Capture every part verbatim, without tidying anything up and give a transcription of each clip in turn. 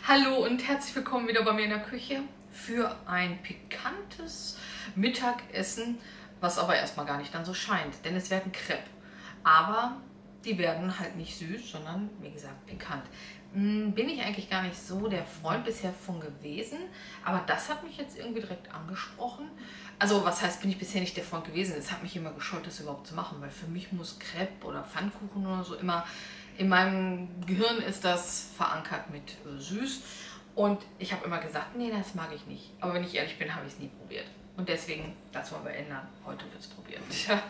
Hallo und herzlich willkommen wieder bei mir in der Küche für ein pikantes Mittagessen, was aber erstmal gar nicht dann so scheint, denn es werden Crepe. Aber die werden halt nicht süß, sondern wie gesagt pikant. Bin ich eigentlich gar nicht so der Freund bisher von gewesen, aber das hat mich jetzt irgendwie direkt angesprochen. Also was heißt, bin ich bisher nicht der Freund gewesen? Es hat mich immer gescheut, das überhaupt zu machen, weil für mich muss Crepe oder Pfannkuchen oder so immer, in meinem Gehirn ist das verankert mit äh, süß. Und ich habe immer gesagt, nee, das mag ich nicht. Aber wenn ich ehrlich bin, habe ich es nie probiert. Und deswegen, das wollen wir ändern. Heute wird es probiert.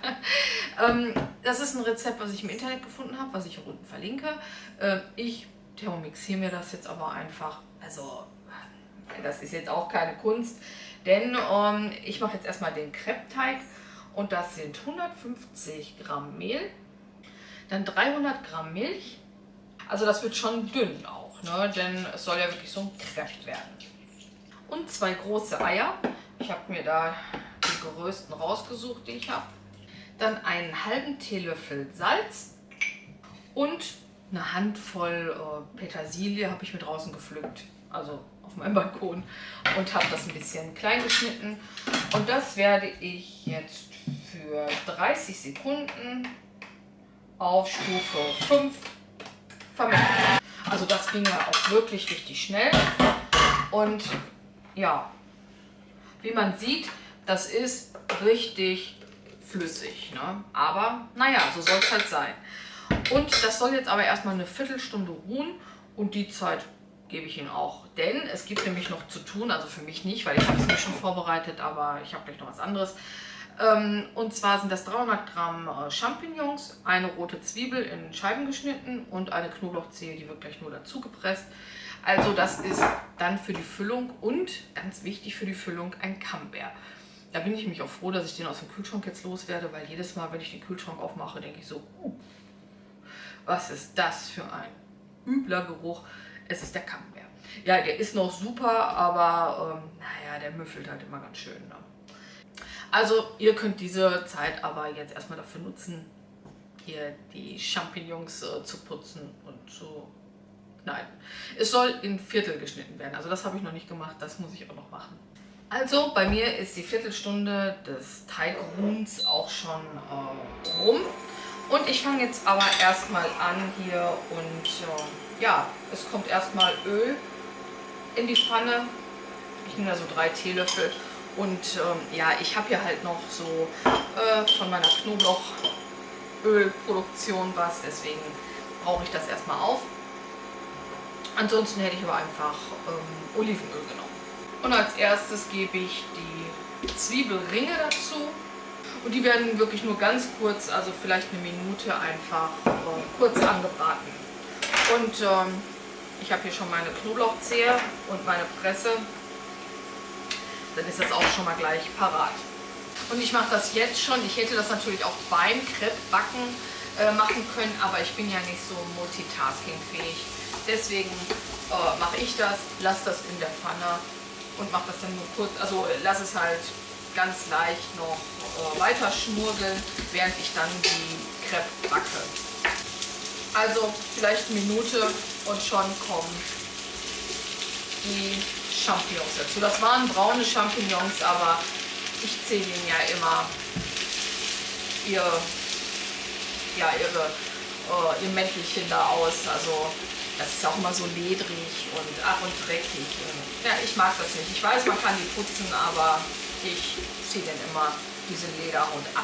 ähm, das ist ein Rezept, was ich im Internet gefunden habe, was ich hier unten verlinke. Äh, ich thermomixiere mir das jetzt aber einfach. Also, das ist jetzt auch keine Kunst. Denn ähm, ich mache jetzt erstmal den Crepe-Teig. Und das sind hundertfünfzig Gramm Mehl. Dann dreihundert Gramm Milch. Also das wird schon dünn auch, ne? Denn es soll ja wirklich so ein Crepe werden. Und zwei große Eier. Ich habe mir da die größten rausgesucht, die ich habe. Dann einen halben Teelöffel Salz und eine Handvoll äh, Petersilie habe ich mit draußen gepflückt. Also auf meinem Balkon. Und habe das ein bisschen klein geschnitten. Und das werde ich jetzt für dreißig Sekunden auf Stufe fünf vermengen. Also das ging ja auch wirklich richtig schnell. Und ja, wie man sieht, das ist richtig flüssig, ne? Aber naja, so soll es halt sein. Und das soll jetzt aber erstmal eine Viertelstunde ruhen und die Zeit gebe ich Ihnen auch. Denn es gibt nämlich noch zu tun, also für mich nicht, weil ich habe es mir schon vorbereitet, aber ich habe gleich noch was anderes. Und zwar sind das dreihundert Gramm Champignons, eine rote Zwiebel in Scheiben geschnitten und eine Knoblauchzehe, die wird gleich nur dazu gepresst. Also das ist dann für die Füllung und ganz wichtig für die Füllung ein Camembert. Da bin ich mich auch froh, dass ich den aus dem Kühlschrank jetzt loswerde, weil jedes Mal, wenn ich den Kühlschrank aufmache, denke ich so, uh, was ist das für ein übler Geruch? Es ist der Camembert. Ja, der ist noch super, aber ähm, naja, der müffelt halt immer ganz schön, ne? Also ihr könnt diese Zeit aber jetzt erstmal dafür nutzen, hier die Champignons äh, zu putzen und zu schneiden. Es soll in Viertel geschnitten werden, also das habe ich noch nicht gemacht, das muss ich auch noch machen. Also bei mir ist die Viertelstunde des Teigruhens auch schon äh, rum. Und ich fange jetzt aber erstmal an hier und äh, ja, es kommt erstmal Öl in die Pfanne. Ich nehme da so drei Teelöffel. Und ähm, ja, ich habe hier halt noch so äh, von meiner Knoblauchölproduktion was, deswegen brauche ich das erstmal auf. Ansonsten hätte ich aber einfach ähm, Olivenöl genommen. Und als erstes gebe ich die Zwiebelringe dazu. Und die werden wirklich nur ganz kurz, also vielleicht eine Minute einfach äh, kurz angebraten. Und ähm, ich habe hier schon meine Knoblauchzehe und meine Presse. Dann ist das auch schon mal gleich parat. Und ich mache das jetzt schon. Ich hätte das natürlich auch beim Crepe-Backen äh, machen können, aber ich bin ja nicht so multitaskingfähig. Deswegen äh, mache ich das, lasse das in der Pfanne und mache das dann nur kurz, also lasse es halt ganz leicht noch äh, weiter schmurgeln, während ich dann die Crepe backe. Also vielleicht eine Minute und schon kommen die Champignons dazu. Das waren braune Champignons, aber ich zähle ihnen ja immer ihr, ja, ihre, äh, ihr Mäntelchen da aus. Also das ist auch immer so ledrig und ach und dreckig. Und, ja, ich mag das nicht. Ich weiß, man kann die putzen, aber ich ziehe dann immer diese Lederhaut ab.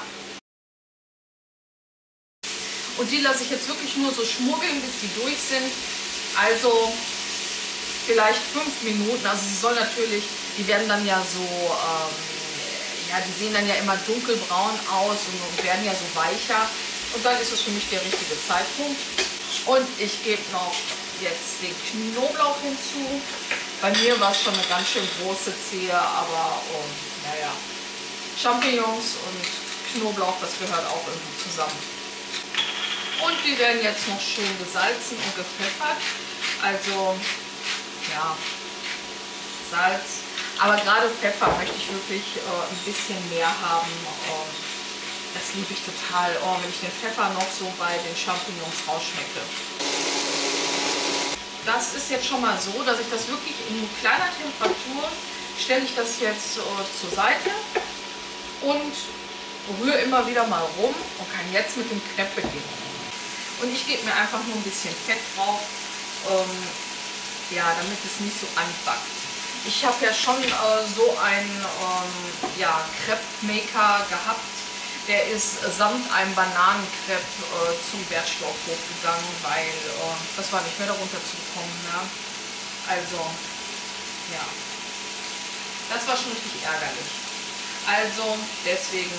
Und die lasse ich jetzt wirklich nur so schmuggeln, bis die durch sind. Also vielleicht fünf Minuten, also sie soll natürlich, die werden dann ja so, ähm, ja, die sehen dann ja immer dunkelbraun aus und, und werden ja so weicher. Und dann ist es für mich der richtige Zeitpunkt. Und ich gebe noch jetzt den Knoblauch hinzu. Bei mir war es schon eine ganz schön große Zehe, aber um, naja, Champignons und Knoblauch, das gehört auch irgendwie zusammen. Und die werden jetzt noch schön gesalzen und gepfeffert. Also ja, Salz, aber gerade Pfeffer möchte ich wirklich äh, ein bisschen mehr haben. Ähm, das liebe ich total, oh, wenn ich den Pfeffer noch so bei den Champignons rausschmecke. das ist jetzt schon mal so, dass ich das wirklich in kleiner Temperatur, stelle ich das jetzt äh, zur Seite und rühre immer wieder mal rum und kann jetzt mit dem Crepe beginnen. Und ich gebe mir einfach nur ein bisschen Fett drauf, ähm, ja, damit es nicht so anbackt. Ich habe ja schon äh, so einen ähm, ja, Crepe-Maker gehabt. Der ist samt einem Bananencrepe äh, zum Wertstoffhof gegangen, weil äh, das war nicht mehr darunter zu bekommen. Ne? Also, ja, das war schon richtig ärgerlich. Also, deswegen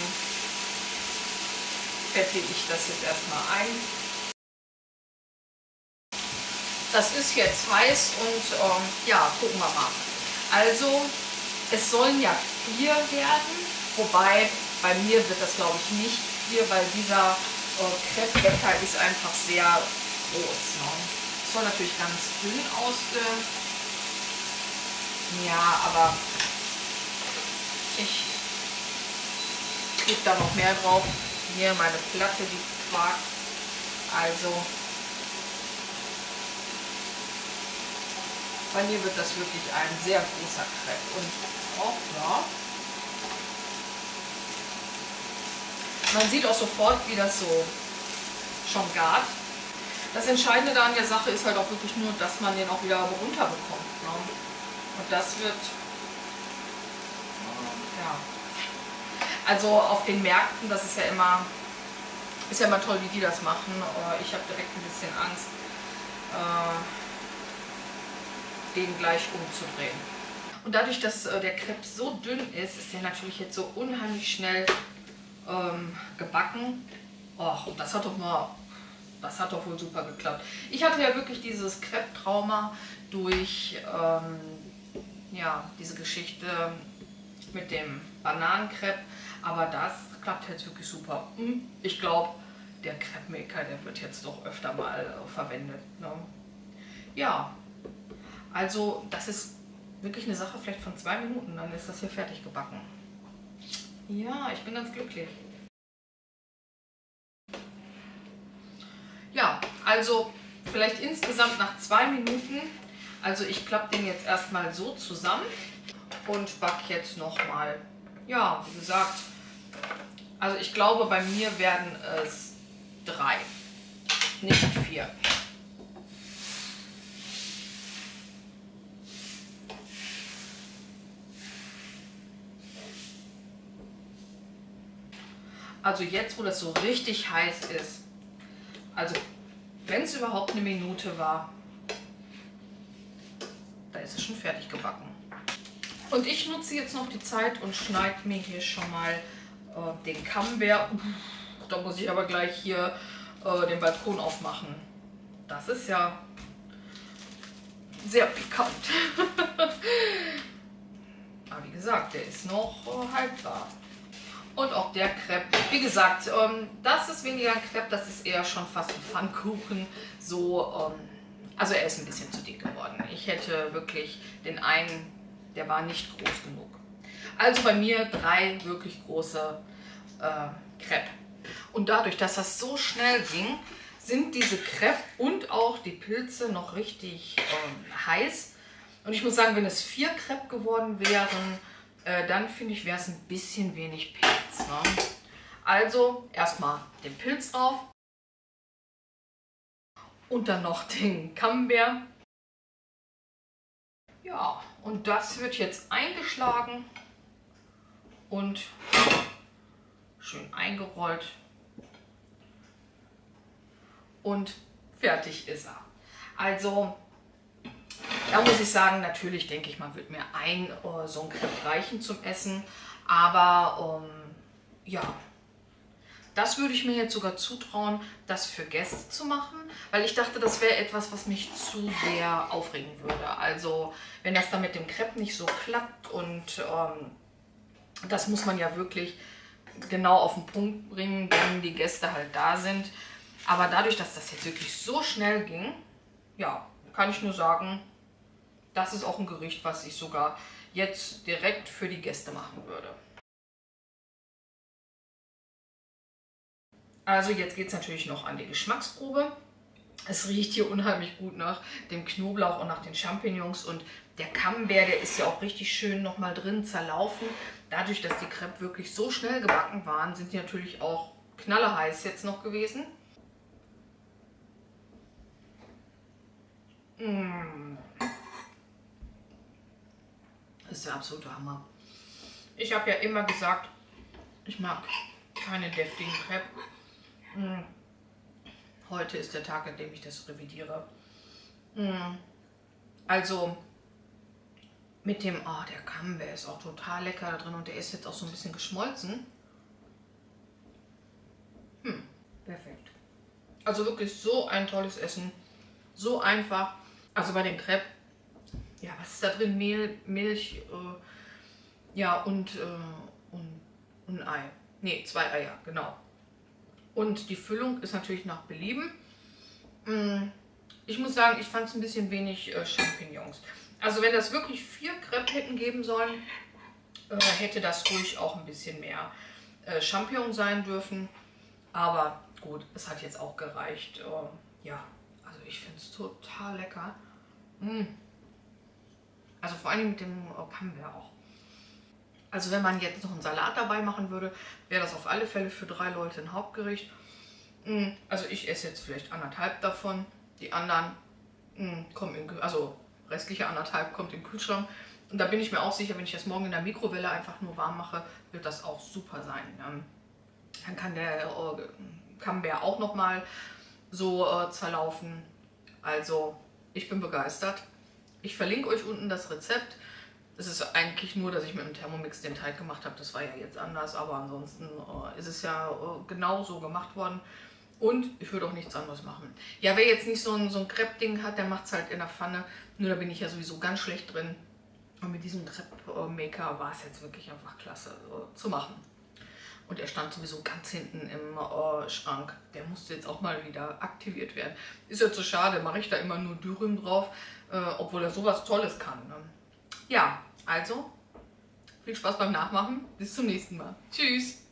fette ich das jetzt erstmal ein. Das ist jetzt heiß und ähm, ja, gucken wir mal. Also, es sollen ja vier werden, wobei bei mir wird das, glaube ich, nicht vier, weil dieser äh, Crepe-Bäcker ist einfach sehr groß. Ne? Es soll natürlich ganz dünn aussehen. Ja, aber ich gebe da noch mehr drauf. Hier meine Platte, die quakt. Also bei mir wird das wirklich ein sehr großer Crepe. Und auch, ja, man sieht auch sofort, wie das so schon gart. Das Entscheidende da an der Sache ist halt auch wirklich nur, dass man den auch wieder runterbekommt. Ne? Und das wird, ja, also auf den Märkten, das ist ja immer, ist ja immer toll, wie die das machen. Ich habe direkt ein bisschen Angst, den gleich umzudrehen. Und dadurch, dass der Crepe so dünn ist, ist der natürlich jetzt so unheimlich schnell ähm, gebacken. Och, das hat doch mal, das hat doch wohl super geklappt. Ich hatte ja wirklich dieses Crepe-Trauma durch ähm, ja, diese Geschichte mit dem Bananencrepe, aber das klappt jetzt wirklich super. Ich glaube, der Crepe-Maker, der wird jetzt doch öfter mal äh, verwendet. Ne? Ja, also das ist wirklich eine Sache vielleicht von zwei Minuten, dann ist das hier fertig gebacken. Ja, ich bin ganz glücklich. Ja, also vielleicht insgesamt nach zwei Minuten. Also ich klappe den jetzt erstmal so zusammen und backe jetzt nochmal. Ja, wie gesagt, also ich glaube, bei mir werden es drei, nicht vier. Also jetzt, wo das so richtig heiß ist, also wenn es überhaupt eine Minute war, da ist es schon fertig gebacken. Und ich nutze jetzt noch die Zeit und schneide mir hier schon mal äh, den Camembert. Da muss ich aber gleich hier äh, den Balkon aufmachen. Das ist ja sehr pikant. Aber wie gesagt, der ist noch äh, haltbar. Und auch der Crepe, wie gesagt, ähm, das ist weniger ein Crepe, das ist eher schon fast ein Pfannkuchen. So, ähm, also er ist ein bisschen zu dick geworden. Ich hätte wirklich den einen, der war nicht groß genug. Also bei mir drei wirklich große äh, Crepe. Und dadurch, dass das so schnell ging, sind diese Crepe und auch die Pilze noch richtig ähm, heiß. Und ich muss sagen, wenn es vier Crepe geworden wären, äh, dann finde ich, wäre es ein bisschen wenig Pilz. Ne? Also erstmal den Pilz drauf und dann noch den Camembert. Ja, und das wird jetzt eingeschlagen und schön eingerollt. Und fertig ist er. Also, da muss ich sagen, natürlich denke ich mal, wird mir ein äh, so ein Crepe reichen zum Essen. Aber ähm, ja, das würde ich mir jetzt sogar zutrauen, das für Gäste zu machen. Weil ich dachte, das wäre etwas, was mich zu sehr aufregen würde. Also, wenn das dann mit dem Crepe nicht so klappt und ähm, das muss man ja wirklich genau auf den Punkt bringen, wenn die Gäste halt da sind. Aber dadurch, dass das jetzt wirklich so schnell ging, ja, kann ich nur sagen, das ist auch ein Gericht, was ich sogar jetzt direkt für die Gäste machen würde. Also jetzt geht es natürlich noch an die Geschmacksprobe. Es riecht hier unheimlich gut nach dem Knoblauch und nach den Champignons. Und der Camembert, der ist ja auch richtig schön nochmal drin zerlaufen. Dadurch, dass die Crêpes wirklich so schnell gebacken waren, sind die natürlich auch knalleheiß jetzt noch gewesen. Mmh. Das ist der absolute Hammer. Ich habe ja immer gesagt, ich mag keine deftigen Crêpes. Mmh. Heute ist der Tag, an dem ich das revidiere. Mmh. Also mit dem, oh, der Camembert ist auch total lecker da drin und der ist jetzt auch so ein bisschen geschmolzen. Hm, perfekt. Also wirklich so ein tolles Essen. So einfach. Also bei den Crêpes, ja, was ist da drin? Mehl, Milch, äh, ja, und, äh, und, und ein Ei. Ne, zwei Eier, genau. Und die Füllung ist natürlich nach Belieben. Ich muss sagen, ich fand es ein bisschen wenig äh, Champignons. Also wenn das wirklich vier Crêpes hätten geben sollen, äh, hätte das ruhig auch ein bisschen mehr äh, Champignon sein dürfen. Aber gut, es hat jetzt auch gereicht. Äh, ja, also ich finde es total lecker. Mm. Also vor allem mit dem äh, Camembert auch. Also wenn man jetzt noch einen Salat dabei machen würde, wäre das auf alle Fälle für drei Leute ein Hauptgericht. Mm. Also ich esse jetzt vielleicht anderthalb davon. Die anderen mm, kommen in, also restliche anderthalb kommt im Kühlschrank. Und da bin ich mir auch sicher, wenn ich das morgen in der Mikrowelle einfach nur warm mache, wird das auch super sein. Dann kann der äh, Camembert auch nochmal so äh, zerlaufen. Also ich bin begeistert. Ich verlinke euch unten das Rezept. Es ist eigentlich nur, dass ich mit dem Thermomix den Teig gemacht habe. Das war ja jetzt anders, aber ansonsten äh, ist es ja äh, genau so gemacht worden. Und ich würde auch nichts anderes machen. Ja, wer jetzt nicht so ein, so ein Crepe-Ding hat, der macht es halt in der Pfanne. Nur da bin ich ja sowieso ganz schlecht drin. Und mit diesem Crepe-Maker war es jetzt wirklich einfach klasse äh, zu machen. Und er stand sowieso ganz hinten im äh, Schrank. Der musste jetzt auch mal wieder aktiviert werden. Ist jetzt so schade, mache ich da immer nur Dürüm drauf, äh, obwohl er sowas Tolles kann. Ne? Ja, also viel Spaß beim Nachmachen. Bis zum nächsten Mal. Tschüss!